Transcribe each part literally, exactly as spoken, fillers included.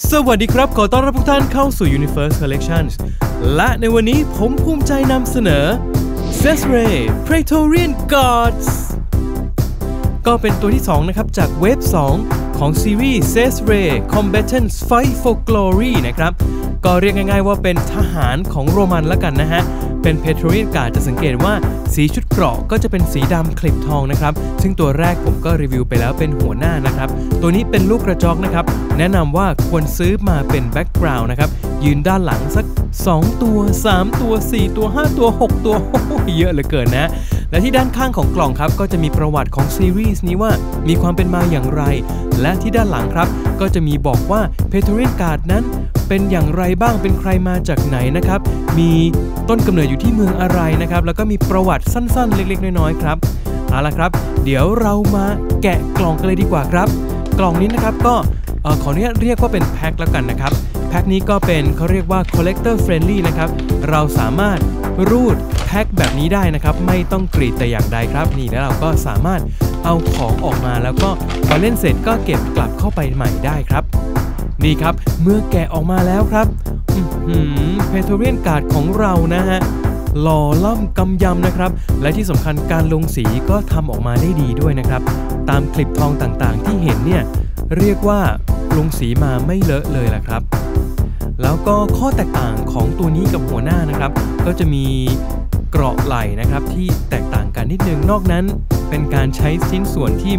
สวัสดีครับขอต้อนรับทุกท่านเข้าสู่ Universe Collections และในวันนี้ผมภูมิใจนำเสนอ Cesare Praetorian Guards ก็เป็นตัวที่สองนะครับจากเวฟสองของซีรีส์ Cesare Combatants Fight for Glory นะครับก็เรียกง่ายๆว่าเป็นทหารของโรมันละกันนะฮะเป็น Praetorian Guard จะสังเกตว่าสีชุดเกราะก็จะเป็นสีดำคลิปทองนะครับซึ่งตัวแรกผมก็รีวิวไปแล้วเป็นหัวหน้านะครับตัวนี้เป็นลูกกระจอกนะครับแนะนำว่าควรซื้อมาเป็นแบ็กกราวน์นะครับยืนด้านหลังสักสองตัวสามตัวสี่ตัวห้าตัวหกตัวโอ้โหเยอะเหลือเกินนะและที่ด้านข้างของกล่องครับก็จะมีประวัติของซีรีส์นี้ว่ามีความเป็นมาอย่างไรและที่ด้านหลังครับก็จะมีบอกว่า Praetorian Guard นั้นเป็นอย่างไรบ้างเป็นใครมาจากไหนนะครับมีต้นกำเนิดอยู่ที่เมืองอะไรนะครับแล้วก็มีประวัติสั้นๆเล็กๆน้อยๆครับเอาละครับเดี๋ยวเรามาแกะกล่องกันเลยดีกว่าครับกล่องนี้นะครับก็ขออนุญาตเรียกว่าเป็นแพ็คแล้วกันนะครับแพ็คนี้ก็เป็นเขาเรียกว่า collector friendly นะครับเราสามารถรูดแพ็คแบบนี้ได้นะครับไม่ต้องกรีดแต่อย่างใดครับนี่แล้วเราก็สามารถเอาของออกมาแล้วก็พอเล่นเสร็จก็เก็บกลับเข้าไปใหม่ได้ครับนี่ครับเมื่อแกะออกมาแล้วครับPraetorian Guard ของเรานะฮะหล่อล่ำกำยำนะครับและที่สำคัญการลงสีก็ทำออกมาได้ดีด้วยนะครับตามคลิปทองต่างๆที่เห็นเนี่ยเรียกว่าลงสีมาไม่เลอะเลยล่ะครับแล้วก็ข้อแตกต่างของตัวนี้กับหัวหน้านะครับก็จะมีเกราะไหล่นะครับที่แตกต่างกันนิดนึงนอกนั้นเป็นการใช้ชิ้นส่วนที่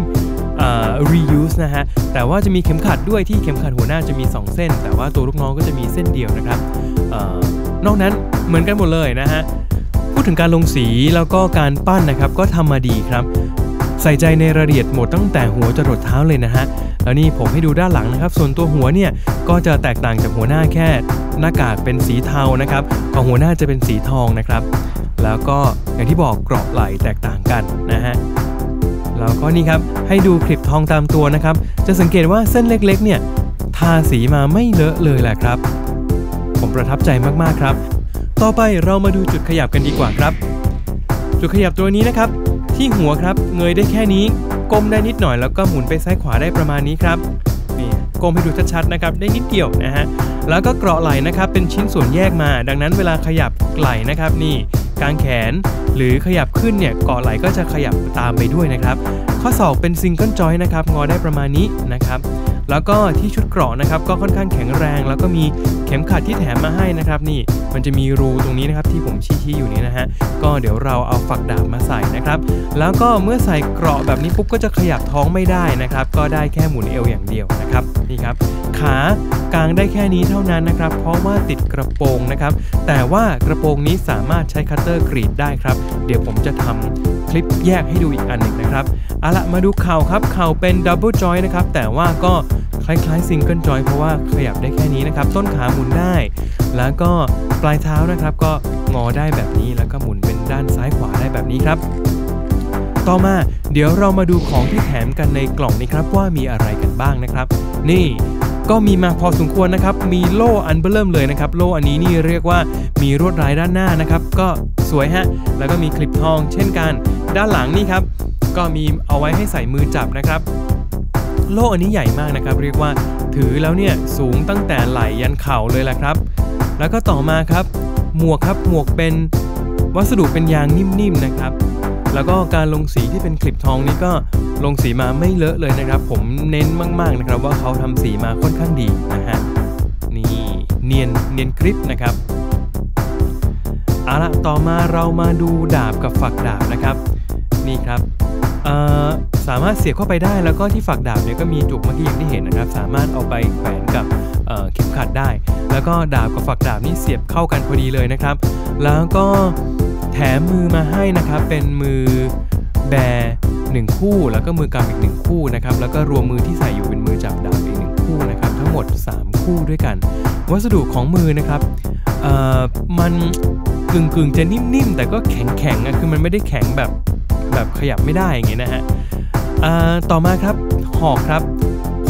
reuse นะฮะแต่ว่าจะมีเข็มขัดด้วยที่เข็มขัดหัวหน้าจะมีสองเส้นแต่ว่าตัวลูกน้องก็จะมีเส้นเดียวนะครับออนอกนั้นเหมือนกันหมดเลยนะฮะพูดถึงการลงสีแล้วก็การปั้นนะครับก็ทำมาดีครับใส่ใจในรายละเอียดหมดตั้งแต่หัวจรดเท้าเลยนะฮะแล้วนี่ผมให้ดูด้านหลังนะครับส่วนตัวหัวเนี่ยก็จะแตกต่างจากหัวหน้าแค่หน้ากากเป็นสีเทานะครับของหัวหน้าจะเป็นสีทองนะครับแล้วก็อย่างที่บอกเกราะไหล่แตกต่างกันนะฮะแล้วก็นี่ครับให้ดูคลิปทองตามตัวนะครับจะสังเกตว่าเส้นเล็กๆเนี่ยทาสีมาไม่เลอะเลยแหละครับผมประทับใจมากๆครับต่อไปเรามาดูจุดขยับกันดีกว่าครับจุดขยับตัวนี้นะครับที่หัวครับเงยได้แค่นี้ก้มได้นิดหน่อยแล้วก็หมุนไปซ้ายขวาได้ประมาณนี้ครับนี่ก้มให้ดูชัดๆนะครับได้นิดเดียวนะฮะแล้วก็เกราะไหล่นะครับเป็นชิ้นส่วนแยกมาดังนั้นเวลาขยับไหล่นะครับนี่กางแขนหรือขยับขึ้นเนี่ยเกาะไหล่ก็จะขยับตามไปด้วยนะครับข้อศอกเป็นซิงเกิลจอยนะครับงอได้ประมาณนี้นะครับแล้วก็ที่ชุดเกราะนะครับก็ค่อนข้างแข็งแรงแล้วก็มีเข็มขัดที่แถมมาให้นะครับนี่มันจะมีรูตรงนี้นะครับที่ผมชี้ๆอยู่นี้นะฮะก็เดี๋ยวเราเอาฝักดาบมาใส่นะครับแล้วก็เมื่อใส่เกราะแบบนี้ปุ๊บก็จะขยับท้องไม่ได้นะครับก็ได้แค่หมุนเอวอย่างเดียวนะครับนี่ครับขากางได้แค่นี้เท่านั้นนะครับเพราะว่าติดกระโปรงนะครับแต่ว่ากระโปรงนี้สามารถใช้คัตเตอร์กรีดได้ครับเดี๋ยวผมจะทำคลิปแยกให้ดูอีกอันหนึ่งนะครับเอาละมาดูเข่าครับเข่าเป็นดับเบิลจอยต์นะครับแต่ว่าก็คล้ายๆซิงเกิลจอยต์เพราะว่าขยับได้แค่นี้นะครับต้นขาหมุนได้แล้วก็ปลายเท้านะครับก็งอได้แบบนี้แล้วก็หมุนเป็นด้านซ้ายขวาได้แบบนี้ครับต่อมาเดี๋ยวเรามาดูของที่แถมกันในกล่องนี้ครับว่ามีอะไรกันบ้างนะครับนี่ก็มีมาพอสมควรนะครับมีโล่อันเบิ่มเลยนะครับโล่อันนี้นี่เรียกว่ามีลวดลายด้านหน้านะครับก็สวยฮะแล้วก็มีคลิปทองเช่นกันด้านหลังนี่ครับก็มีเอาไว้ให้ใส่มือจับนะครับโล่อันนี้ใหญ่มากนะครับเรียกว่าถือแล้วเนี่ยสูงตั้งแต่ไหล่ยันเข่าเลยแหละครับแล้วก็ต่อมาครับหมวกครับหมวกเป็นวัสดุเป็นยางนิ่มๆนะครับแล้วก็การลงสีที่เป็นคลิปทองนี่ก็ลงสีมาไม่เลอะเลยนะครับผมเน้นมากๆนะครับว่าเขาทำสีมาค่อนข้างดีนะฮะนี่เนียนเนียนกริปนะครับเอาละต่อมาเรามาดูดาบกับฝักดาบนะครับนี่ครับสามารถเสียบเข้าไปได้แล้วก็ที่ฝักดาบเนี่ยก็มีจุกเมื่อกี้อย่างที่เห็นนะครับสามารถเอาไปแขวนกับเเข็มขัดได้แล้วก็ดาบกับฝักดาบนี่เสียบเข้ากันพอดีเลยนะครับแล้วก็แถมมือมาให้นะครับเป็นมือแบร์หนึ่งคู่แล้วก็มือกำอีกหนึ่งคู่นะครับแล้วก็รวมมือที่ใส่อยู่เป็นมือจับดาบอีกหนึ่งคู่นะครับทั้งหมดสามคู่ด้วยกันวัสดุของมือนะครับมันกึ่งๆจะนิ่มๆแต่ก็แข็งๆนะคือมันไม่ได้แข็งแบบแบบขยับไม่ได้อย่างเงี้ยนะฮะต่อมาครับหอกครับค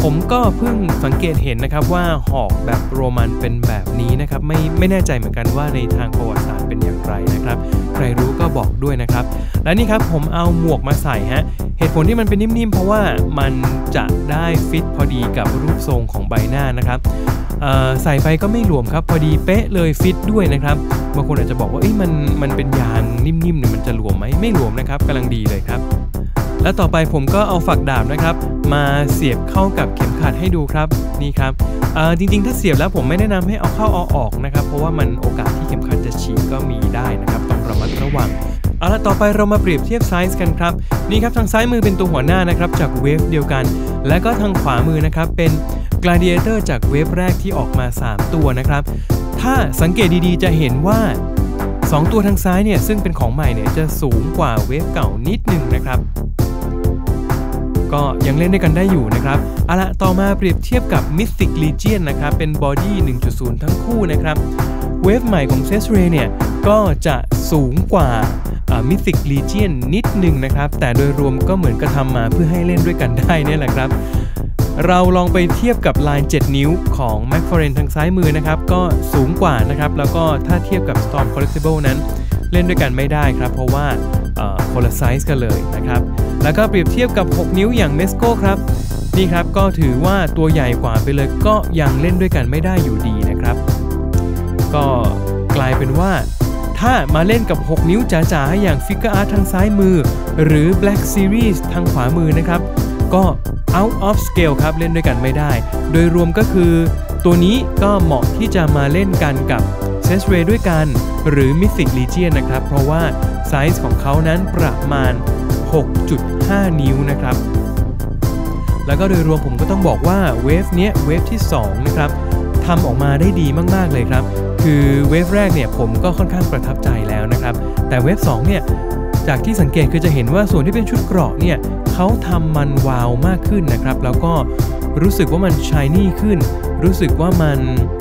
ผมก็เพิ่งสังเกตเห็นนะครับว่าหอกแบบโรมันเป็นแบบนี้นะครับไม่ไม่แน่ใจเหมือนกันว่าในทางประวัติศาสตร์เป็นอย่างไรนะครับใครรู้ก็บอกด้วยนะครับและนี่ครับผมเอาหมวกมาใส่ฮะเหตุผลที่มันเป็นนิ่มๆเพราะว่ามันจะได้ฟิตพอดีกับรูปทรงของใบหน้านะครับใส่ไปก็ไม่หลวมครับพอดีเป๊ะเลยฟิตด้วยนะครับบางคนอาจจะบอกว่าเอ้ยมันมันเป็นยางนิ่มๆเนี่ยมันจะหลวมไหมไม่หลวมนะครับกำลังดีเลยครับและต่อไปผมก็เอาฝักดาบนะครับมาเสียบเข้ากับเข็มขัดให้ดูครับนี่ครับจริงๆถ้าเสียบแล้วผมไม่แนะนำให้เอาเข้าเอาออกนะครับเพราะว่ามันโอกาสที่เข็มขัดจะฉีกก็มีได้นะครับต้องระมัดระวังเอาละต่อไปเรามาเปรียบเทียบไซส์กันครับนี่ครับทางซ้ายมือเป็นตัวหัวหน้านะครับจากเวฟเดียวกันและก็ทางขวามือนะครับเป็น Gladiator จากเวฟแรกที่ออกมาสามตัวนะครับถ้าสังเกตดีๆจะเห็นว่าสองตัวทางซ้ายเนี่ยซึ่งเป็นของใหม่เนี่ยจะสูงกว่าเวฟเก่านิดนึงนะครับก็ยังเล่นด้วยกันได้อยู่นะครับเอาละต่อมาเปรียบเทียบกับ Mythic Legion นะครับเป็น Body หนึ่งจุดศูนย์ ทั้งคู่นะครับเวฟใหม่ของ Cesare เนี่ยก็จะสูงกว่า Mythic Legion นิดนึงนะครับแต่โดยรวมก็เหมือนกระทำมาเพื่อให้เล่นด้วยกันได้นี่แหละครับเราลองไปเทียบกับลายเจ็ดนิ้วของ McFarlane ทางซ้ายมือนะครับก็สูงกว่านะครับแล้วก็ถ้าเทียบกับ Storm Collectible นั้นเล่นด้วยกันไม่ได้ครับเพราะว่าคนละไซส์กันเลยนะครับแล้วก็เปรียบเทียบกับหกนิ้วอย่าง Mezco ครับนี่ครับก็ถือว่าตัวใหญ่กว่าไปเลยก็ยังเล่นด้วยกันไม่ได้อยู่ดีนะครับก็กลายเป็นว่าถ้ามาเล่นกับหกนิ้วจ๋าๆอย่าง Figure Art ทางซ้ายมือหรือ Black Series ทางขวามือนะครับก็ out of scale ครับเล่นด้วยกันไม่ได้โดยรวมก็คือตัวนี้ก็เหมาะที่จะมาเล่นกันกับ Cesare ด้วยกันหรือ Mythic Legion นะครับเพราะว่าไซส์ของเขานั้นประมาณ หกจุดห้า นิ้วนะครับแล้วก็โดยรวมผมก็ต้องบอกว่าเวฟเนี้ยเวฟที่สองนะครับทำออกมาได้ดีมากๆเลยครับคือเวฟแรกเนี่ยผมก็ค่อนข้างประทับใจแล้วนะครับแต่เวฟสองเนี่ยจากที่สังเกตคือจะเห็นว่าส่วนที่เป็นชุดเกราะเนี่ยเขาทำมันวาวมากขึ้นนะครับแล้วก็รู้สึกว่ามันชายนี่ขึ้นรู้สึกว่ามัน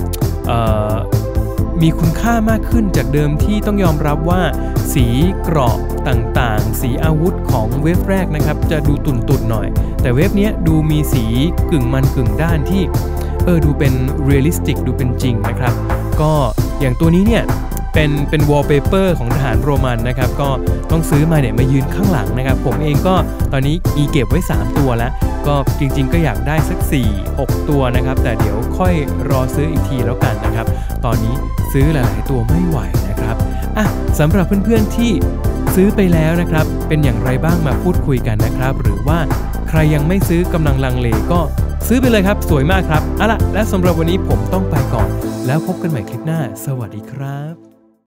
มีคุณค่ามากขึ้นจากเดิมที่ต้องยอมรับว่าสีเกราะต่างๆสีอาวุธของเวฟแรกนะครับจะดูตุ่นๆหน่อยแต่เวฟนี้ดูมีสีกึ่งมันกึ่งด้านที่เออดูเป็นเรียลลิสติกดูเป็นจริงนะครับก็อย่างตัวนี้เนี่ยเป็นเป็นวอลเปเปอร์ของทหารโรมันนะครับก็ต้องซื้อมาเนี่ยมายืนข้างหลังนะครับผมเองก็ตอนนี้มีเก็บไว้สามตัวแล้วก็จริงๆก็อยากได้สัก สี่ หก ตัวนะครับแต่เดี๋ยวค่อยรอซื้ออีกทีแล้วกันนะครับตอนนี้ซื้อหลายๆตัวไม่ไหวนะครับอ่ะสำหรับเพื่อนๆที่ซื้อไปแล้วนะครับเป็นอย่างไรบ้างมาพูดคุยกันนะครับหรือว่าใครยังไม่ซื้อกำลังลังเลก็ซื้อไปเลยครับสวยมากครับเอาล่ะและสำหรับวันนี้ผมต้องไปก่อนแล้วพบกันใหม่คลิปหน้าสวัสดีครับ